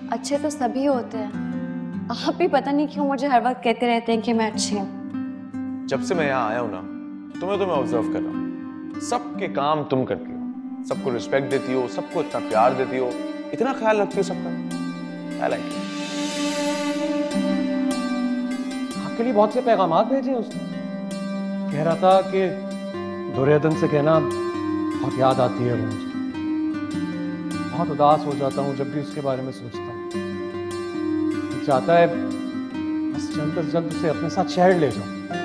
अच्छे तो सभी होते हैं, आप भी पता नहीं क्यों मुझे हर वक्त कहते रहते हैं कि मैं अच्छी हूँ। जब से मैं यहाँ आया हूँ ना, तुम्हें तो मैं ऑब्जर्व कर रहा हूँ। सबके काम तुम करती हो, सबको रिस्पेक्ट देती हो, सबको इतना प्यार देती हो, इतना ख्याल रखती हो सबका। I like it. आपके लिए बहुत से पैगाम भेजे उसने। कह रहा था कि दुर्योधन से कहना बहुत याद आती है मुझे, बहुत उदास हो जाता हूँ जब भी उसके बारे में सोचता हूँ। चाहता है बस जल्द से जल्द उसे अपने साथ शहर ले जाऊं।